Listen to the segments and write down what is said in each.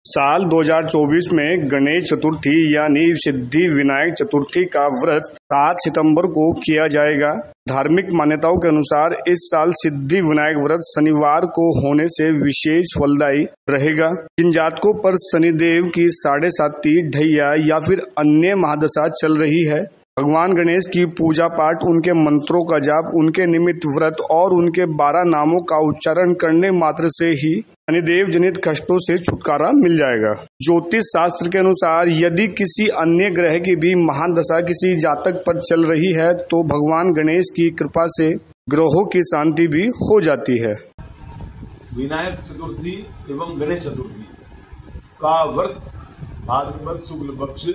साल 2024 में गणेश चतुर्थी यानी सिद्धि विनायक चतुर्थी का व्रत 7 सितंबर को किया जाएगा। धार्मिक मान्यताओं के अनुसार इस साल सिद्धि विनायक व्रत शनिवार को होने से विशेष फलदायी रहेगा। जिन जातकों पर शनिदेव की 7.5 ढैया या फिर अन्य महादशा चल रही है, भगवान गणेश की पूजा पाठ, उनके मंत्रों का जाप, उनके निमित्त व्रत और उनके 12 नामों का उच्चारण करने मात्र से ही शनिदेव जनित कष्टों से छुटकारा मिल जाएगा। ज्योतिष शास्त्र के अनुसार यदि किसी अन्य ग्रह की भी महान दशा किसी जातक पर चल रही है तो भगवान गणेश की कृपा से ग्रहों की शांति भी हो जाती है। विनायक चतुर्थी एवं गणेश चतुर्थी का व्रत भाद्रपद शुक्ल पक्ष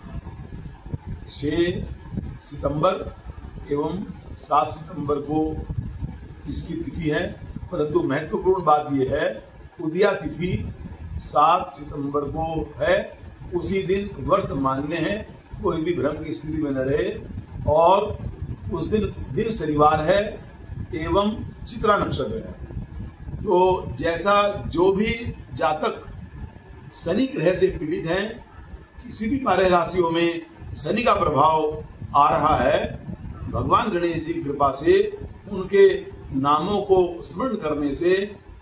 6 सितंबर एवं 7 सितंबर को इसकी तिथि है, परंतु महत्वपूर्ण बात यह है उदया तिथि 7 सितंबर को है। उसी दिन व्रत मान्य है, कोई भी भ्रम की स्थिति में न रहे। और उस दिन शनिवार है एवं चित्रा नक्षत्र है। तो जैसा जो भी जातक शनि ग्रह से पीड़ित हैं, किसी भी 12 राशियों में शनि का प्रभाव आ रहा है, भगवान गणेश जी की कृपा से उनके नामों को स्मरण करने से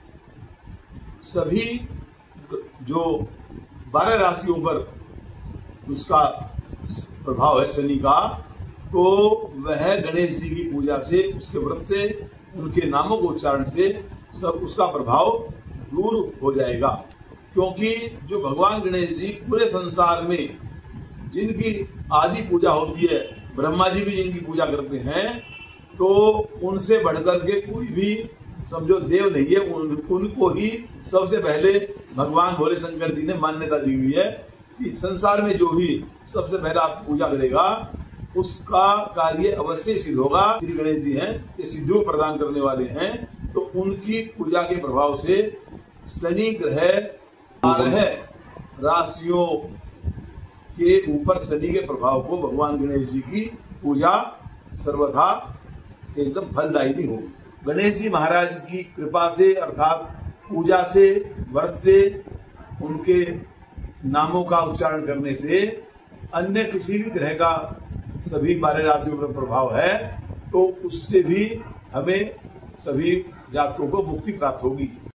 सभी जो 12 राशियों पर उसका प्रभाव है शनि का, तो वह गणेश जी की पूजा से, उसके व्रत से, उनके नामों को उच्चारण से सब उसका प्रभाव दूर हो जाएगा। क्योंकि जो भगवान गणेश जी पूरे संसार में जिनकी आदि पूजा होती है, ब्रह्मा जी भी जिनकी पूजा करते हैं, तो उनसे बढ़कर के कोई भी समझो देव नहीं है। उनको ही सबसे पहले भगवान भोले शंकर जी ने मान्यता दी हुई है कि संसार में जो भी सबसे पहले आप पूजा करेगा उसका कार्य अवश्य सिद्ध होगा। श्री गणेश जी हैं, ये सिद्धियों प्रदान करने वाले हैं। तो उनकी पूजा के प्रभाव से शनि ग्रह 12 राशियों के ऊपर शनि के प्रभाव को भगवान गणेश जी की पूजा सर्वथा एकदम फलदायी होगी। गणेश जी महाराज की कृपा से अर्थात पूजा से, व्रत से, उनके नामों का उच्चारण करने से अन्य किसी भी ग्रह का सभी 12 राशियों पर प्रभाव है तो उससे भी हमें सभी जातकों को मुक्ति प्राप्त होगी।